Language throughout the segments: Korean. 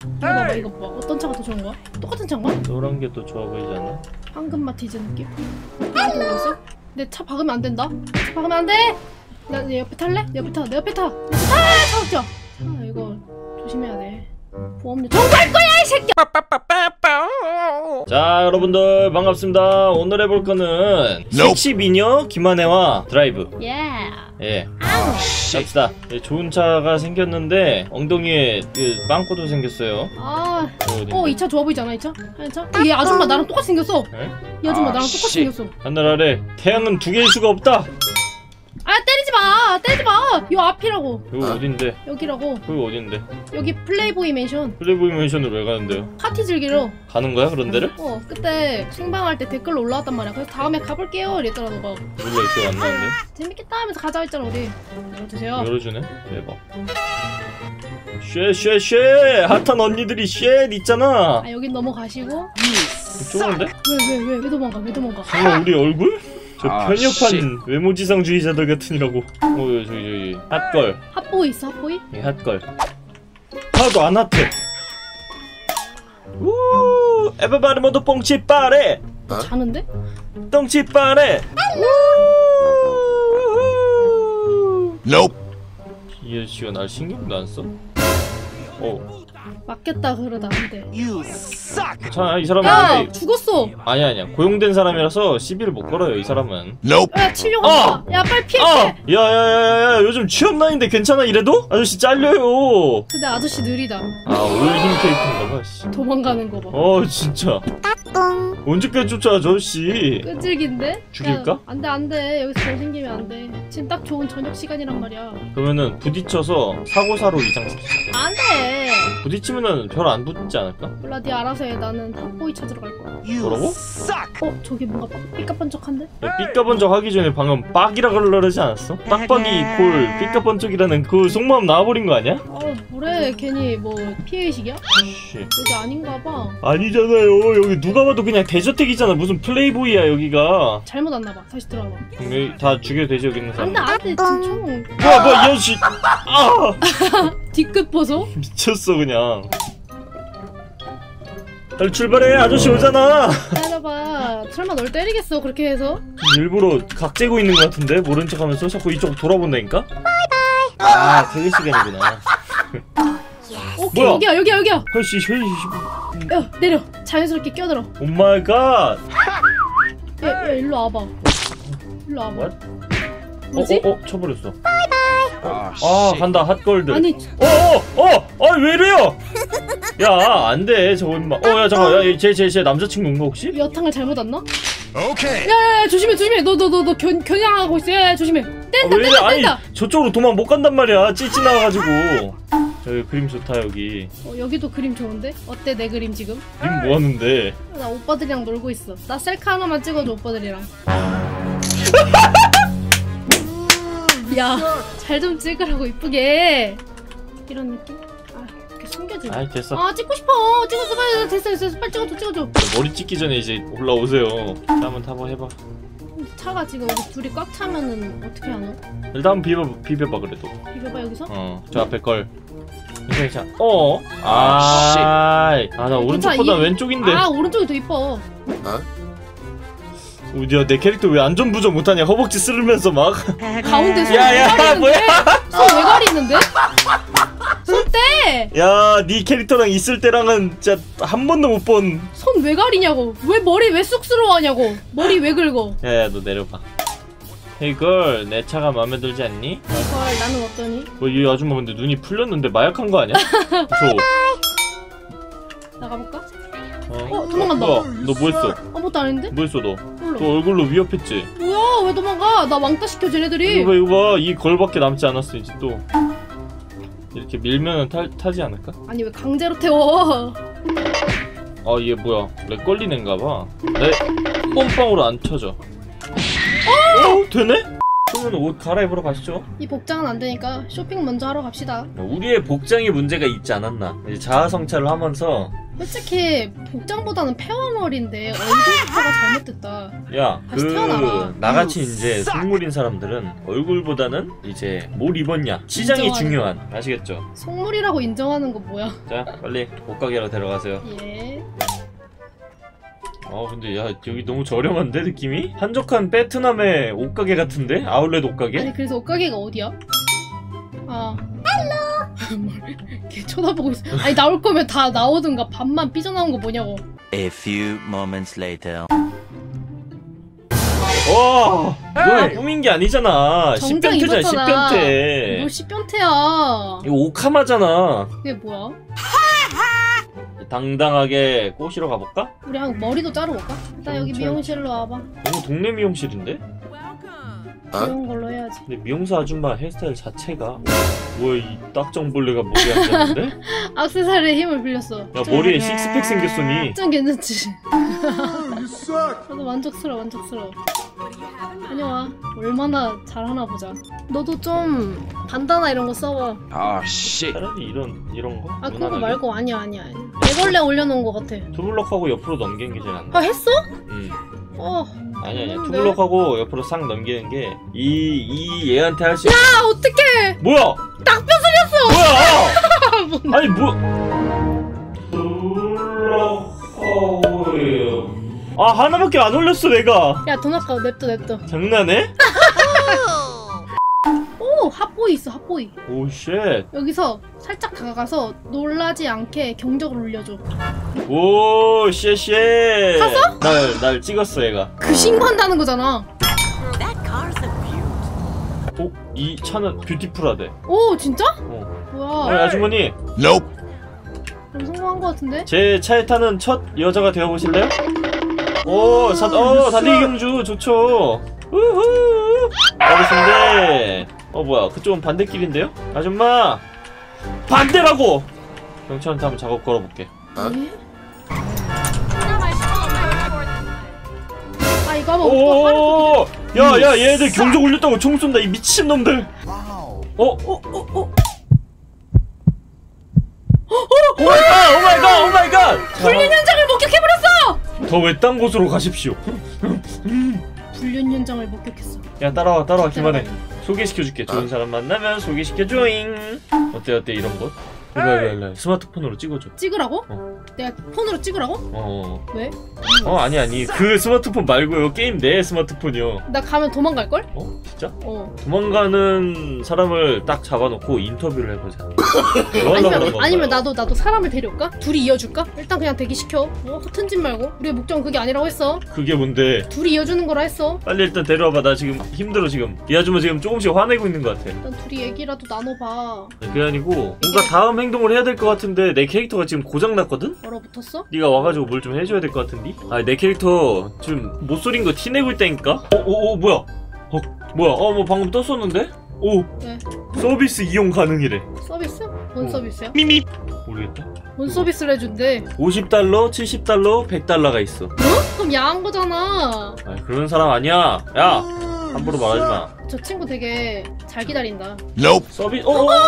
이거 봐봐 이거 봐. 어떤 차가 더 좋은 거야? 똑같은 차인가? 노란 게 더 좋아 보이잖아. 황금 마티즈 느낌? 이거 있어? 내 차 박으면 안 된다. 차 박으면 안 돼. 내 옆에 탈래? 내 옆에 타. 내 옆에 타. 차 박자. 이거 조심해야 돼. 보험료 정부할 거야 이 새끼. 자 여러분들 반갑습니다. 오늘 해볼 거는 섹시 미녀 김한혜와 드라이브. 예. 갑시다. 예, 좋은 차가 생겼는데 엉덩이에 빵꾸도 생겼어요. 이 차 좋아 보이잖아 이 차? 하얀 차? 얘 아줌마 나랑 똑같이 생겼어. 에? 이 아줌마 나랑 똑같이 생겼어. 하늘 아래 태양은 두 개일 수가 없다. 때리지 마! 때리지 마! 요 앞이라고. 여기 어딘데? 여기라고. 여기 어딘데? 여기 플레이보이 맨션. 플레이보이 맨션을 왜 가는데요? 파티 즐기러 가는 거야 그런 데를? 그때 생방할 때 댓글로 올라왔단 말이야. 그래서 다음에 가볼게요 이랬더라 너가. 몰라 기억 안 나는데? 재밌겠다 하면서 가자 했잖아 우리. 열어주세요. 열어주네? 대박. 쉐 핫한 언니들이 쉐 있잖아. 여긴 넘어가시고. 좋은데? 왜 도망가? 왜 도망가? 설마 우리 얼굴? 저 편협한 외모지상주의자들 같으니라고. 저기 핫걸. 핫보이 있어 핫보이? 예, 핫걸. 하나도 안 핫해. 우 에버바리 모두 뽕치 빠래. 자는데? 똥치 빠래. 이 아저씨가 날 신경도 안 써? 맞겠다 그러다 안돼. 괜찮아 이 사람은. 야 죽었어. 아니야 고용된 사람이라서 시비를 못 걸어요 이 사람은. 야 치려고 한다. 야 빨리 피해. 야야야야 요즘 취업난인데 괜찮아 이래도? 아저씨 잘려요. 근데 아저씨 느리다. 올힘 케이크인가봐. 도망가는 거봐. 진짜 언제까지 쫓아와 저 아저씨. 끈질긴데? 죽일까? 안돼 여기서 잘생기면 안돼. 지금 딱 좋은 저녁 시간이란 말이야. 그러면은 부딪혀서 사고사로 이장시키자. 안돼. 부딪히면은 별 안 붙지 않을까? 몰라 네 알아서 해. 나는 핫보이 찾으러 갈 거야. 뭐라고? 저기 뭔가 삐까번쩍한데? 야, 삐까번쩍 하기 전에 방금 빡이라 그러지 않았어? 빡빡이 콜 삐까번쩍이라는 그 속마음 나와버린 거 아니야? 뭐래 괜히 뭐 피해의식이야? 씨. 여기 아닌가 봐. 아니잖아요. 여기 누가 봐도 그냥 대저택이잖아. 무슨 플레이보이야 여기가. 잘못 왔나 봐. 다시 들어가 봐. 여기 다 죽여도 되지 여기 있는 사람. 안돼 지금 총. 뭐야 이 아저씨. 뒤끝 보소? 미쳤어 그냥. 빨리 출발해. 아저씨 오잖아. 기다려봐. 설마 널 때리겠어 그렇게 해서? 일부러 각 재고 있는 것 같은데 모른 척하면서 자꾸 이쪽 돌아본다니까. 바이바이. 퇴근 시간이구나. 오케이 여기야. 헐씨. 야 내려. 자연스럽게 끼어들어. 오 마이 갓. 야 일로 와봐. 일로 와봐. What? 뭐지? 쳐버렸어. 간다 핫걸들. 아니 왜 이래요? 야 안돼 저거 임마. 야 잠깐 쟤 남자친구인가 혹시? 여탕을 잘못 왔나? 오케이. 야야야 조심해. 너 겨냥하고 있어. 야 조심해. 뗀다. 아니 저쪽으로 도망 못 간단 말이야. 찌찌 나와가지고. 여기 그림 좋다 여기. 여기도 그림 좋은데? 어때 내 그림 지금? 그림 뭐 하는데? 나 오빠들이랑 놀고 있어. 나 셀카 하나만 찍어줘 오빠들이랑. 야 잘 좀 찍으라고 이쁘게. 이런 느낌? 이렇게 숨겨줘. 아이 됐어. 찍고 싶어. 찍었어 빨리. 됐어 빨리 찍어줘. 머리 찍기 전에 이제 올라오세요. 자, 한번 타봐 해봐. 차가 지금 우리 둘이 꽉 차면은 어떻게 하노? 일단 한번 비벼봐 그래도. 비벼봐 여기서? 저 앞에 걸. 괜찮아. 나 오른쪽보다 왼쪽인데. 오른쪽이 더 이뻐. 야, 내 캐릭터 왜 안전부조 못하냐? 허벅지 쓰르면서 막. 가운데 손 외가리는데? 뭐야? 손 외가리는데? 손 떼! 야, 네 캐릭터랑 있을 때랑은 진짜 한 번도 못 본. 손 왜 가리냐고. 왜 머리 왜 쑥스러워하냐고. 머리 왜 긁어. 야, 너 내려봐. 헤이 걸, 내 차가 마음에 들지 않니? 헐, 나는 어떠니? 이 아줌마 근데 눈이 풀렸는데 마약한 거 아니야? 무서워. 나가볼까? 너 도망간다. 뭐 했어? 아무것도 아닌데? 뭐 했어 너? 몰라. 너 얼굴로 위협했지? 뭐야 왜 도망가? 나 왕따 시켜 쟤네들이. 이거 봐. 이 걸밖에 남지 않았어 이제 또. 이렇게 밀면은 타지 않을까? 아니 왜 강제로 태워? 얘 뭐야? 렉 걸리는 가 봐. 내 pom빵으로 안 쳐져. 되네? 그러면 옷 갈아입으러 가시죠. 이 복장은 안 되니까 쇼핑 먼저 하러 갑시다. 우리의 복장이 문제가 있지 않았나. 이제 자아성찰을 하면서 솔직히 복장보다는 페어머리인데 얼굴부터가 잘못됐다. 야, 다시 태어나라. 나같이 이제 속물인 사람들은 얼굴보다는 이제 뭘 입었냐 시장이 인정하는 중요한. 아시겠죠? 속물이라고 인정하는 거 뭐야? 자, 빨리 옷가게로 데려가세요. 예. 근데 야, 여기 너무 저렴한데 느낌이? 한적한 베트남의 옷가게 같은데? 아울렛 옷가게? 아니 그래서 옷가게가 어디야? 아. 헬로. 걔 쳐다보고 있어. 아니 나올 거면 다 나오든가 반만 삐져나온 거 뭐냐고. A few moments later. 와, 너 꾸민 게 아니잖아. 정장 10변태잖아, 입었잖아. 10변태. 뭘 10변태야. 이거 오카마잖아. 그게 뭐야? 당당하게 꼬시러 가볼까? 우리 한 머리도 자르고 올까? 나 여기 경찰. 미용실로 와봐. 너무 동네 미용실인데? 그런 걸로 해야지. 근데 미용사 아줌마 헤어스타일 자체가 뭐야, 이 딱정벌레가 머리에 앉았는데? 액세서리에 힘을 빌렸어. 야, 머리에 식스팩 생겼으니. 좀 괜찮지? 저도 만족스러워. 다녀와. 얼마나 잘하나 보자. 너도 좀 반다나 이런 거 써봐. 차라리 이런 거? 아 그거 무난하게? 말고 아니야. 애벌레 올려놓은 거 같아. 투블럭하고 옆으로 넘기는 게 제일 안 아 나. 했어? 응. 아니야. 했는데? 투블럭하고 옆으로 싹 넘기는 게 이 얘한테 할 수. 아 어떡해! 뭐야? 낙변 소리였어! 뭐야? 아니 뭐? 투블럭하고요. 아, 하나밖에 안 올렸어 내가. 야 돈 아까워. 냅둬. 장난해? 오 핫보이 있어. 핫보이. 오 쉣. 여기서 살짝 다가가서 놀라지 않게 경적을 울려줘. 오 쉣. 탔어? 날 찍었어 얘가. 그 신고한다는 거잖아. 이 차는 뷰티풀하대. 오 진짜? 어. 뭐야? 아주머니, 그럼 성공한 거 같은데? 제 차에 타는 첫 여자가 되어 보실래요? 오, 달리기 경주 좋죠. 우후. 알겠습니다. 뭐야? 그쪽은 반대길인데요? 아줌마, 반대라고. 경찰한테 한번 작업 걸어볼게. 에? 아 이거 한번 오, 야, 얘들 경적 울렸다고 총 쏜다 이 미친 놈들. 오 마이 갓! 불륜 현장을 목격해버렸어! 더 외딴 곳으로 가십시오. 불륜 현장을 목격했어. 야, 따라와 그만해. 소개시켜줄게. 좋은 사람 만나면 소개시켜줘잉. 어때 이런 곳? 일로 스마트폰으로 찍어줘. 찍으라고? 내가 폰으로 찍으라고? 왜? 아니 그 스마트폰 말고요. 게임 내 스마트폰이요. 나 가면 도망갈걸? 진짜? 도망가는 사람을 딱 잡아놓고 인터뷰를 해보자. 뭐 하려고 그런 건가요? 아니면 나도 사람을 데려올까? 둘이 이어줄까? 일단 그냥 대기시켜. 허튼 짓 말고. 우리의 목적은 그게 아니라고 했어. 그게 뭔데? 둘이 이어주는 거라 했어. 빨리 일단 데려와봐. 나 지금 힘들어 지금. 이 아줌마 지금 조금씩 화내고 있는 것 같아. 일단 둘이 얘기라도 나눠봐. 그게 아니고 뭔가 다음 행동을 해야 될 것 같은데 내 캐릭터가 지금 고장났거든? 얼어붙었어? 네가 와가지고 뭘 좀 해줘야 될 것 같은데? 내 캐릭터 지금 못소린 거 티내고 있다니까? 뭐야? 뭐 방금 떴었는데? 네. 서비스 이용 가능이래. 서비스? 뭔 서비스야? 모르겠다. 뭔 서비스를 해준대? 50달러, 70달러, 100달러가 있어. 그럼 야한 거잖아. 그런 사람 아니야. 야, 함부로 말하지 마. 저 친구 되게 잘 기다린다. 서비스.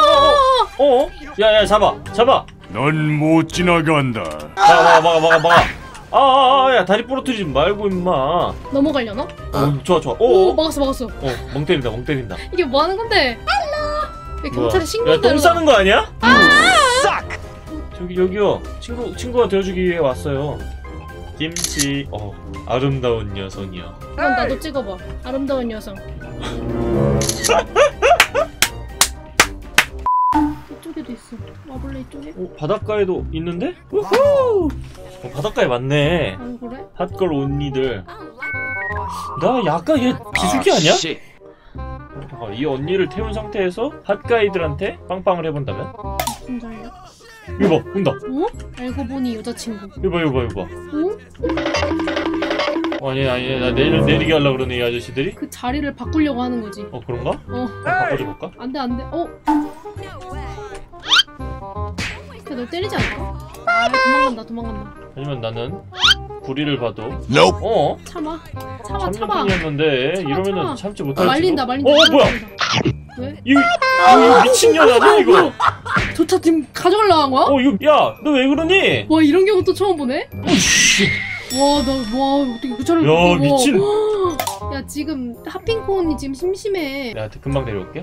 야, 잡아. 넌 못 지나간다. 막아. 야, 다리 부러뜨리지 말고 임마. 넘어가려나? 좋아. 오 막았어. 멍 때린다. 이게 뭐 하는 건데? 왜 경찰에 야, 신고한다. 똥 싸는 거 아니야? 여기요. 친구가 되어주기 위해 왔어요. 김치. 아름다운 여성이요. 그럼 나도 찍어봐. 아름다운 여성. 이쪽에도 있어. 와볼래 이쪽에? 바닷가에도 있는데? 우후! 바닷가에 많네. 안 그래? 핫걸 언니들. 나 약간 얘 기숙이 아니야? 이 언니를 태운 상태에서 핫가이들한테 빵빵을 해본다면? 무슨 잘려? 이거 봐, 온다. 알고 보니 여자친구. 이거 봐. 아니, 나 내리게 하려고 그러네, 이 아저씨들이? 그 자리를 바꾸려고 하는 거지. 그런가? 바꿔줘볼까? 안돼. 걔 널 때리지 않을까? 도망간다. 아니면 나는 구리를 봐도. Nope. 어? 참아. 참는 참아. 편이었는데 참아, 이러면은 참아. 참지 못할지. 말린다. 뭐야? 왜? 이거 미친년 아니야 이거? 저차 지금 가져가려고 한 거야? 이거 야, 너 왜 그러니? 와 이런 경우 또 처음 보네? 씨. 와 어떻게 그 차를 야, 미친. 야 지금 핫핑콘이 지금 심심해. 내가 금방 내려올게.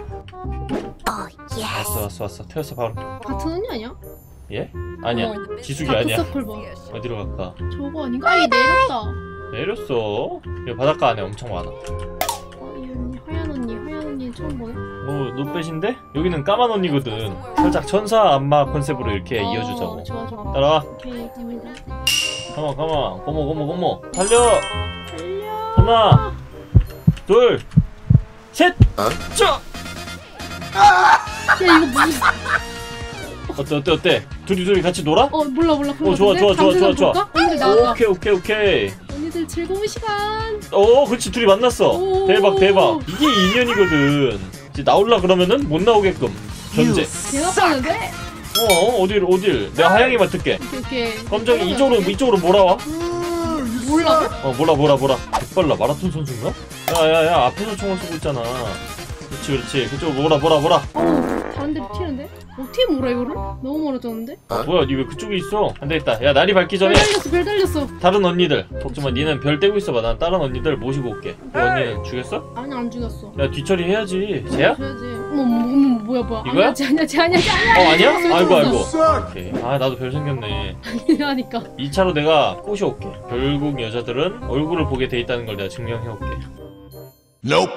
왔어. 태웠어 바로. 같은 언니 아니야? 예? 아니야. 지숙이 아니야. 다크서클 봐. 어디로 갈까? 저거 아닌가? 아이 내렸다. 내렸어. 여기 바닷가 안에 엄청 많아. 이 언니 하얀 언니 처음 보네. 노빼신데? 여기는 까만 언니거든. 살짝 천사 안마 컨셉으로 이렇게 이어주자고. 좋아. 따라와. 오케이 됩니다. 가만. 고모. 달려. 하나, 둘, 셋. 쫙. 야 이거 무슨? 어때? 둘이 같이 놀아? 몰라. 좋아. 언니들 나왔다. 오케이. 언니들 즐거운 시간. 그렇지. 둘이 만났어. 오. 대박. 이게 인연이거든. 이제 나올라 그러면은 못 나오게끔 견제. 대답하는데? 어딜? 내가 하양이 맡을게. 오케이. 검정이 이쪽으로 몰아와. 몰라? 몰아. 백발라 마라톤 선수인가? 야, 앞에서 총을 쏘고 있잖아. 그렇지. 그쪽으로 몰아. 다른 데로 튀는데? 어떻게 몰아 이거를? 너무 멀어졌는데? 뭐야, 니 왜 그쪽에 있어? 안 되겠다. 야, 날이 밝기 전에 별 달렸어. 다른 언니들 걱정 마. 니는 별 떼고 있어봐. 난 다른 언니들 모시고 올게. 그 언니는 죽였어? 아니 안 죽였어. 야, 뒤처리 해야지. 쟤야? 줘야지. 어머 뭐야. 이거야? 아니야. 아니고. 오케이. 나도 별 생겼네. 아니라니까. 2차로 내가 꼬셔올게. 결국 여자들은 얼굴을 보게 돼 있다는 걸 내가 증명해올게. Nope.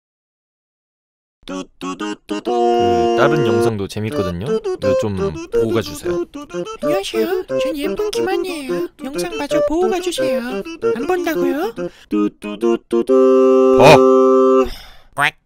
다른 영상도 재밌거든요. 이거 좀 보고 가주세요. 안녕하세요. 전 예쁜 김한이에요. 영상 마저 보고 가주세요. 안 본다고요? 봐. 꽉.